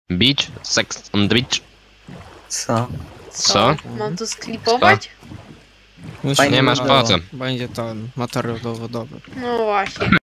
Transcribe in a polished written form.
Beach? Sex on the beach? Co? Co? Mam to sklipować? Fajnie Nie masz by było. po co. Będzie to materiał dowodowy. No właśnie.